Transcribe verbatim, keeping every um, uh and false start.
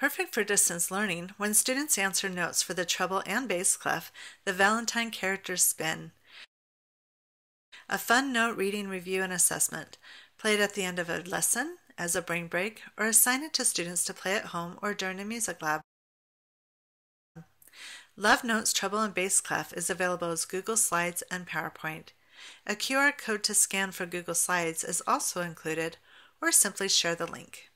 Perfect for distance learning, when students answer notes for the treble and bass clef, the valentine characters spin. A fun note reading review and assessment. Play it at the end of a lesson, as a brain break, or assign it to students to play at home or during a music lab. Love Notes Treble and Bass Clef is available as Google Slides and PowerPoint. A Q R code to scan for Google Slides is also included, or simply share the link.